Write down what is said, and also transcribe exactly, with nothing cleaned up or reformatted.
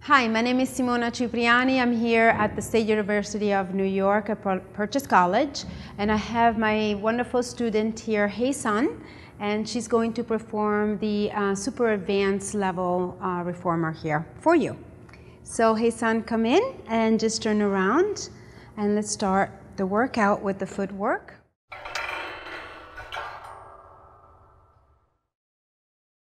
Hi, my name is Simona Cipriani. I'm here at the State University of New York at Purchase College, and I have my wonderful student here, Hey Sun, and she's going to perform the uh, super advanced level uh, reformer here for you. So Hey Sun, come in and just turn around, and let's start the workout with the footwork.